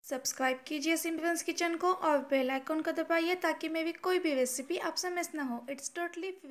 Subscribe कीजिए Simran's kitchen को और बेल आइकन को दबाइए ताकि मेरी कोई भी रेसिपी आपसे मिस ना हो। It's totally free.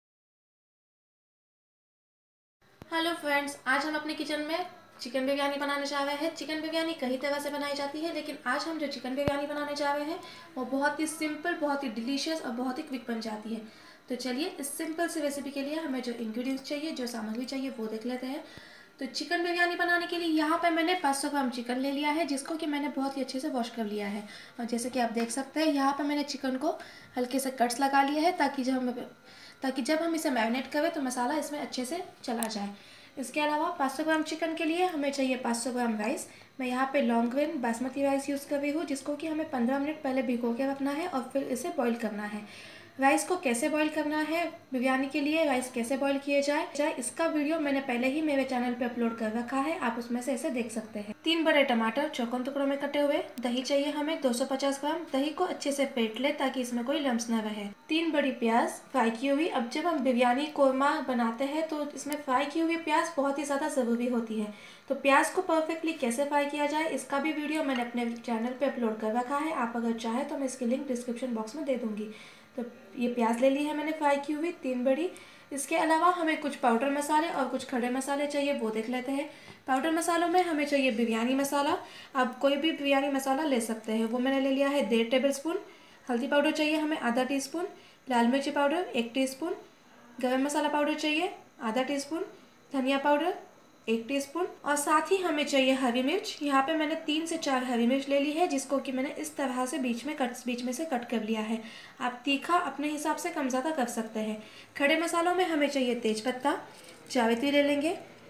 Hello friends, आज हम अपने किचन में चिकन बिरयानी बनाने जा रहे हैं। चिकन बिरयानी कई तरह से बनाई जाती है, लेकिन आज हम जो चिकन बिरयानी बनाने जा रहे हैं वो बहुत ही सिंपल, बहुत ही डिलीशियस और बहुत ही क्विक बन जाती है। तो चलिए इस सिंपल सी रेसिपी के लिए हमें जो इंग्रेडिएंट्स चाहिए, जो सामग्री चाहिए वो देख लेते हैं। तो चिकन बिरयानी बनाने के लिए यहाँ पर मैंने 500 ग्राम चिकन ले लिया है, जिसको कि मैंने बहुत ही अच्छे से वॉश कर लिया है। और जैसे कि आप देख सकते हैं यहाँ पर मैंने चिकन को हल्के से कट्स लगा लिए है ताकि जब हम इसे मैरिनेट करें तो मसाला इसमें अच्छे से चला जाए। इसके अलावा 500 ग्राम चिकन के लिए हमें चाहिए 500 ग्राम राइस। मैं यहाँ पे long grain basmati rice use कर रही हूँ, जिसको कि हमें 15 मिनट पहले भिगो के रखना है और फिर इसे बॉईल करना है। राइस को कैसे बॉईल करना है, बिरयानी के लिए राइस कैसे बॉईल किए जाए इसका वीडियो मैंने पहले ही मेरे चैनल पे अपलोड कर रखा है, आप उसमें से इसे देख सकते हैं। 3 बड़े टमाटर चौकोर टुकड़ों में कटे हुए, दही चाहिए हमें 250 ग्राम। दही को अच्छे से फेंट ले ताकि इसमें कोई लम्स न रहे। 3 बड़ी प्याज फ्राई की हुई। अब जब हम बिरयानी कोरमा बनाते हैं तो इसमें फ्राई की हुई प्याज बहुत ही ज़्यादा ज़रूरी होती है। तो प्याज को परफेक्टली कैसे फ्राई किया जाए इसका भी वीडियो मैंने अपने चैनल पे अपलोड कर रखा है, आप अगर चाहे तो मैं इसकी लिंक डिस्क्रिप्शन बॉक्स में दे दूँगी। तो ये प्याज ले ली है मैंने फ्राई की हुई 3 बड़ी। इसके अलावा हमें कुछ पाउडर मसाले और कुछ खड़े मसाले चाहिए, वो देख लेते हैं। पाउडर मसालों में हमें चाहिए बिरयानी मसाला, आप कोई भी बिरयानी मसाला ले सकते हैं, वो मैंने ले लिया है 1.5 टेबल स्पून। हल्दी पाउडर चाहिए हमें आधा टीस्पून। लाल मिर्ची पाउडर 1 टीस्पून। गरम मसाला पाउडर चाहिए आधा टीस्पून। धनिया पाउडर 1 टीस्पून। और साथ ही हमें चाहिए हरी मिर्च। यहाँ पे मैंने 3 से 4 हरी मिर्च ले ली है, जिसको कि मैंने इस तरह से बीच में से कट कर लिया है। आप तीखा अपने हिसाब से कम ज़्यादा कर सकते हैं। खड़े मसालों में हमें चाहिए तेज़पत्ता, जावित्री ले लेंगे,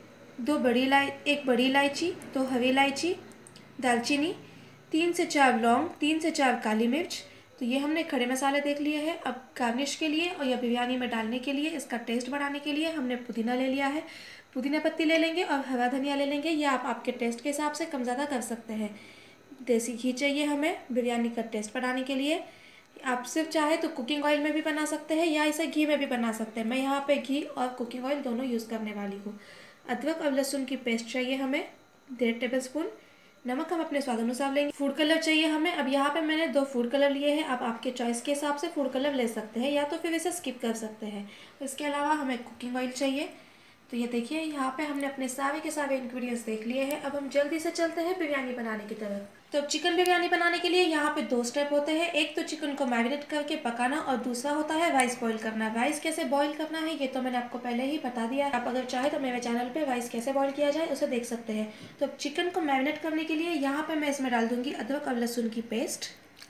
एक बड़ी इलायची, 2 हरी इलायची, दालचीनी, 3 से 4 लौंग, 3 से 4 काली मिर्च। तो ये हमने खड़े मसाले देख लिए हैं। अब गार्निश के लिए और या बिरयानी में डालने के लिए, इसका टेस्ट बढ़ाने के लिए हमने पुदीना ले लिया है। पुदीना पत्ती ले लेंगे और हरा धनिया ले लेंगे, या आप आपके टेस्ट के हिसाब से कम ज़्यादा कर सकते हैं। देसी घी चाहिए हमें बिरयानी का टेस्ट बढ़ाने के लिए। आप सिर्फ चाहे तो कुकिंग ऑयल में भी बना सकते हैं या इसे घी में भी बना सकते हैं। मैं यहाँ पे घी और कुकिंग ऑयल दोनों यूज़ करने वाली हूँ। अदरक और लहसुन की पेस्ट चाहिए हमें 1.5 टेबल स्पून। नमक हम अपने स्वाद अनुसार लेंगे। फूड कलर चाहिए हमें। अब यहाँ पे मैंने 2 फूड कलर लिए हैं, आप आपके चॉइस के हिसाब से फूड कलर ले सकते हैं या तो फिर इसे स्किप कर सकते हैं। इसके अलावा हमें कुकिंग ऑयल चाहिए। तो ये देखिए यहाँ पे हमने अपने सारे के सारे इंग्रेडिएंट्स देख लिए हैं। अब हम जल्दी से चलते हैं बिरयानी बनाने की तरफ। तो चिकन बिरयानी बनाने के लिए यहाँ पे 2 स्टेप होते हैं। एक तो चिकन को मैरिनेट करके पकाना और दूसरा होता है राइस बॉईल करना। राइस कैसे बॉईल करना है ये तो मैंने आपको पहले ही बता दिया है, आप अगर चाहे तो मेरे चैनल पे राइस कैसे बॉईल किया जाए उसे देख सकते हैं। तो चिकन को मैरिनेट करने के लिए यहाँ पर मैं इसमें डाल दूँगी अदरक और लहसुन की पेस्ट,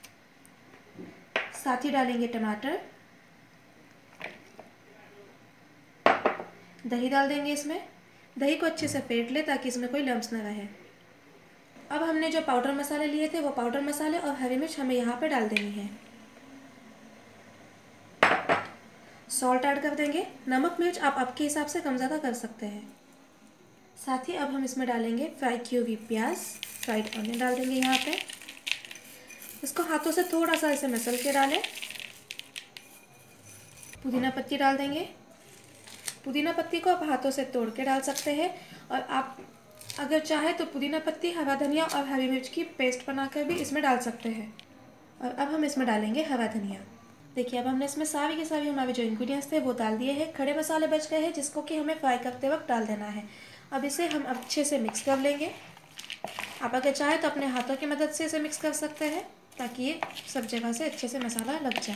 साथ ही डालेंगे टमाटर, दही डाल देंगे इसमें। दही को अच्छे से फेंट ले ताकि इसमें कोई लम्स न रहे। अब हमने जो पाउडर मसाले लिए थे वो पाउडर मसाले और हरी मिर्च हमें यहाँ पे डाल देनी है। सॉल्ट ऐड कर देंगे। नमक मिर्च आप आपके हिसाब से कम ज़्यादा कर सकते हैं। साथ ही अब हम इसमें डालेंगे फ्राई की हुई प्याज, फ्राइड ऑनियन डाल देंगे यहाँ पे। इसको हाथों से थोड़ा सा इसे मसल के डालें। पुदीना पत्ती डाल देंगे। पुदीना पत्ती को आप हाथों से तोड़ के डाल सकते हैं, और आप अगर चाहे तो पुदीना पत्ती, हरा धनिया और हरी मिर्च की पेस्ट बनाकर भी इसमें डाल सकते हैं। और अब हम इसमें डालेंगे हरा धनिया। देखिए अब हमने इसमें सारी के सारी हमारे जो इंग्रेडिएंट्स थे वो डाल दिए हैं। खड़े मसाले बच गए हैं, जिसको कि हमें फ्राई करते वक्त डाल देना है। अब इसे हम अच्छे से मिक्स कर लेंगे। आप अगर चाहे तो अपने हाथों की मदद से इसे मिक्स कर सकते हैं ताकि ये सब जगह से अच्छे से मसाला लग जाए।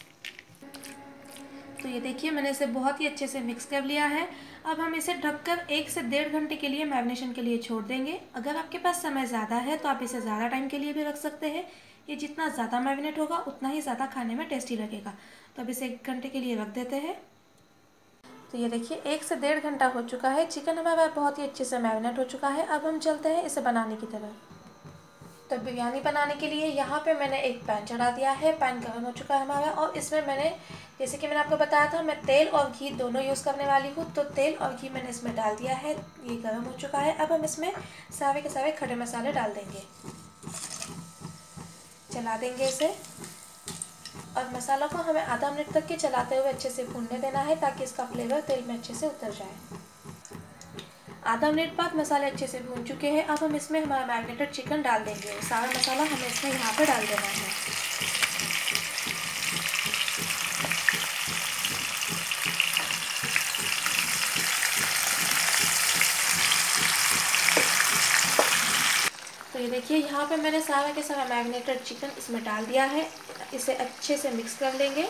तो ये देखिए मैंने इसे बहुत ही अच्छे से मिक्स कर लिया है। अब हम इसे ढककर 1 से 1.5 घंटे के लिए मैरिनेशन के लिए छोड़ देंगे। अगर आपके पास समय ज़्यादा है तो आप इसे ज़्यादा टाइम के लिए भी रख सकते हैं। ये जितना ज़्यादा मैरिनेट होगा उतना ही ज़्यादा खाने में टेस्टी लगेगा। तो अब इसे 1 घंटे के लिए रख देते हैं। तो ये देखिए 1 से 1.5 घंटा हो चुका है। चिकन हमारा बहुत ही अच्छे से मैरिनेट हो चुका है। अब हम चलते हैं इसे बनाने की तरफ। तो बिरयानी बनाने के लिए यहाँ पे मैंने एक पैन चढ़ा दिया है। पैन गर्म हो चुका है हमारा, और इसमें मैंने, जैसे कि मैंने आपको बताया था, मैं तेल और घी दोनों यूज़ करने वाली हूँ। तो तेल और घी मैंने इसमें डाल दिया है, ये गर्म हो चुका है। अब हम इसमें सारे के सारे खड़े मसाले डाल देंगे, चला देंगे इसे। और मसालों को हमें आधा मिनट तक के चलाते हुए अच्छे से भूनने देना है ताकि इसका फ्लेवर तेल में अच्छे से उतर जाए। आधा मिनट बाद मसाले अच्छे से भून चुके हैं। अब हम इसमें हमारा मैरिनेटेड चिकन डाल देंगे। सारा मसाला हमें इसमें यहाँ पे डाल देना है। तो ये देखिए यहाँ पे मैंने सारा के सारा मैरिनेटेड चिकन इसमें डाल दिया है। इसे अच्छे से मिक्स कर लेंगे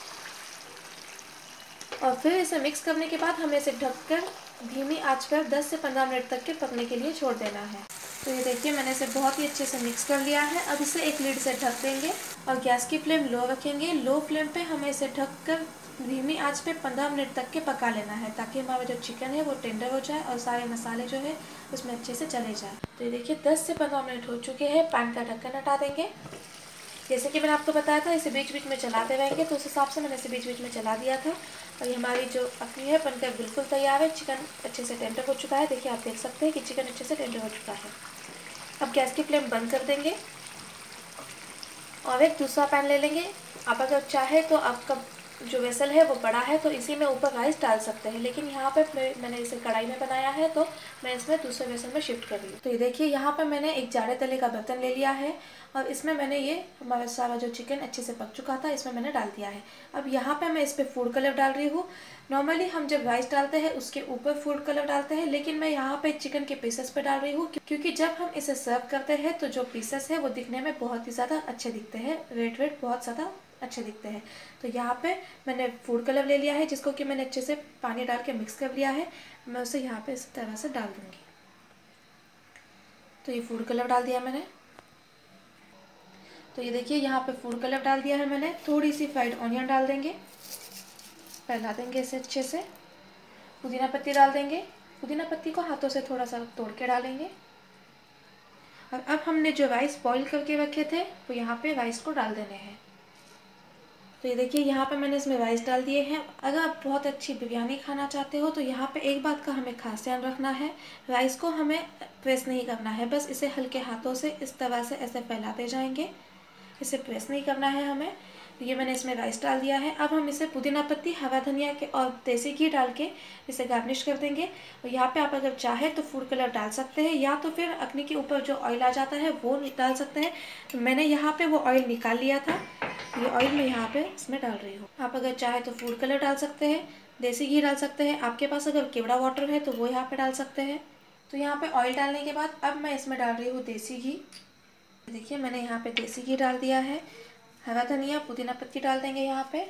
और फिर इसे मिक्स करने के बाद हमें इसे ढककर धीमी आंच पर 10 से 15 मिनट तक के पकने के लिए छोड़ देना है। तो ये देखिए मैंने इसे बहुत ही अच्छे से मिक्स कर लिया है। अब इसे एक लीड से ढक देंगे और गैस की फ्लेम लो रखेंगे। लो फ्लेम पे हमें इसे ढककर धीमी आंच पे 15 मिनट तक के पका लेना है, ताकि हमारा जो चिकन है वो टेंडर हो जाए और सारे मसाले जो है उसमें अच्छे से चले जाए। तो ये देखिए 10 से 15 मिनट हो चुके हैं। पैन का ढक्कन हटा देंगे। जैसे कि मैंने आपको बताया था इसे बीच बीच में चलाते रहेंगे, तो उस हिसाब से मैंने इसे बीच बीच में चला दिया था। और ये हमारी जो अखनी है बनकर बिल्कुल तैयार है। चिकन अच्छे से टेंडर हो चुका है। देखिए आप देख सकते हैं कि चिकन अच्छे से टेंडर हो चुका है। अब गैस की फ्लेम बंद कर देंगे और एक दूसरा पैन ले लेंगे। आप अगर चाहे तो आपका जो वेसल है वो बड़ा है तो इसी में ऊपर राइस डाल सकते हैं, लेकिन यहाँ पे मैंने इसे कढ़ाई में बनाया है तो मैं इसमें दूसरे वेसल में शिफ्ट कर रही हूँ। तो ये देखिए यहाँ पे मैंने एक जाड़े तले का बर्तन ले लिया है और इसमें मैंने ये हमारा सारा जो चिकन अच्छे से पक चुका था इसमें मैंने डाल दिया है। अब यहाँ पे मैं इस पर फूड कलर डाल रही हूँ। नॉर्मली हम जब राइस डालते हैं उसके ऊपर फूड कलर डालते हैं, लेकिन मैं यहाँ पे चिकन के पीसेस पे डाल रही हूँ, क्योंकि जब हम इसे सर्व करते हैं तो जो पीसेस है वो दिखने में बहुत ही ज़्यादा अच्छे दिखते हैं, रेड बहुत ज़्यादा अच्छे दिखते हैं। तो यहाँ पे मैंने फूड कलर ले लिया है जिसको कि मैंने अच्छे से पानी डाल के मिक्स कर लिया है। मैं उसे यहाँ पे इस तरह से डाल दूँगी। तो ये फूड कलर डाल दिया मैंने। तो ये देखिए यहाँ पे फूड कलर डाल दिया है मैंने। थोड़ी सी फ्राइड ऑनियन डाल देंगे, फैला देंगे इसे अच्छे से। पुदीना पत्ती डाल देंगे। पुदीना पत्ती को हाथों से थोड़ा सा तोड़ के डालेंगे। और अब हमने जो राइस बॉईल करके रखे थे वो यहाँ पे राइस को डाल देने हैं। तो ये देखिए यहाँ पे मैंने इसमें राइस डाल दिए हैं। अगर आप बहुत अच्छी बिरयानी खाना चाहते हो तो यहाँ पे एक बात का हमें खास ध्यान रखना है, राइस को हमें प्रेस नहीं करना है, बस इसे हल्के हाथों से इस तरह से ऐसे फैलाते जाएंगे, इसे प्रेस नहीं करना है हमें। ये मैंने इसमें राइस डाल दिया है। अब हम इसे पुदीना पत्ती, हरा धनिया के और देसी घी डाल के इसे गार्निश कर देंगे। और यहाँ पे आप अगर चाहे तो फूड कलर डाल सकते हैं, या तो फिर अखनी के ऊपर जो ऑयल आ जाता है वो डाल सकते हैं। तो मैंने यहाँ पे वो ऑयल निकाल लिया था, ये ऑयल मैं यहाँ पे इसमें डाल रही हूँ। आप अगर चाहे तो फूड कलर डाल सकते हैं, देसी घी डाल सकते हैं, आपके पास अगर केवड़ा वाटर है तो वो यहाँ पे डाल सकते हैं। तो यहाँ पे ऑयल डालने के बाद अब मैं इसमें डाल रही हूँ देसी घी। देखिए मैंने यहाँ पे देसी घी डाल दिया है। हरा धनिया, पुदीना पत्ती डाल देंगे यहाँ पे।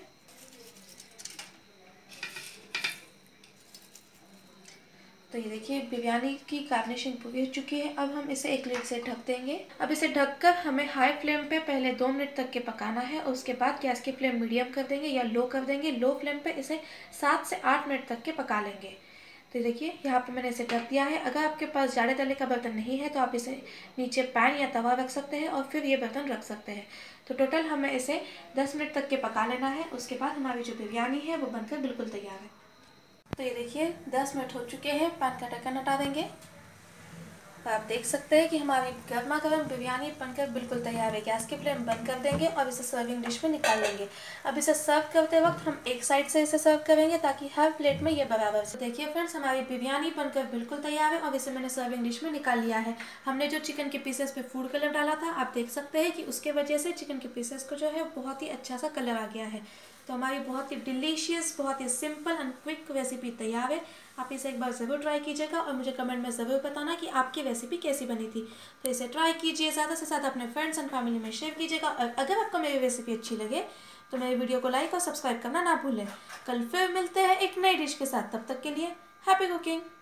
तो ये देखिए बिरयानी की गार्निशिंग पूरी हो चुकी है। अब हम इसे एक लिड से ढक देंगे। अब इसे ढककर हमें हाई फ्लेम पे पहले 2 मिनट तक के पकाना है, और उसके बाद गैस की फ्लेम मीडियम कर देंगे या लो कर देंगे। लो फ्लेम पे इसे 7 से 8 मिनट तक के पका लेंगे। तो देखिए यहाँ पे मैंने इसे ढक दिया है। अगर आपके पास जाड़े तले का बर्तन नहीं है तो आप इसे नीचे पैन या तवा रख सकते हैं और फिर ये बर्तन रख सकते हैं। तो टोटल हमें इसे 10 मिनट तक के पका लेना है। उसके बाद हमारी जो बिरयानी है वो बनकर बिल्कुल तैयार है। तो ये देखिए 10 मिनट हो चुके हैं। पैन का ढक्कन हटा देंगे। तो आप देख सकते हैं कि हमारी गर्मा गर्म बिरयानी बनकर बिल्कुल तैयार है। गैस की फ्लेम बंद कर देंगे और इसे सर्विंग डिश में निकाल लेंगे। अब इसे सर्व करते वक्त हम एक साइड से इसे सर्व करेंगे ताकि हर प्लेट में ये बराबर से। देखिए फ्रेंड्स हमारी बिरयानी बनकर बिल्कुल तैयार है और इसे मैंने सर्विंग डिश में निकाल लिया है। हमने जो चिकन के पीसेस पे फूड कलर डाला था, आप देख सकते हैं कि उसके वजह से चिकन के पीसेस को जो है बहुत ही अच्छा सा कलर आ गया है। तो हमारी बहुत ही डिलीशियस, बहुत ही सिंपल एंड क्विक रेसिपी तैयार है। आप इसे एक बार ज़रूर ट्राई कीजिएगा और मुझे कमेंट में ज़रूर बताना कि आपकी रेसिपी कैसी बनी थी। तो इसे ट्राई कीजिए, ज़्यादा से ज़्यादा अपने फ्रेंड्स एंड फैमिली में शेयर कीजिएगा। और अगर आपको मेरी रेसिपी अच्छी लगे तो मेरी वीडियो को लाइक और सब्सक्राइब करना ना भूलें। कल फिर मिलते हैं एक नई डिश के साथ। तब तक के लिए हैप्पी कुकिंग।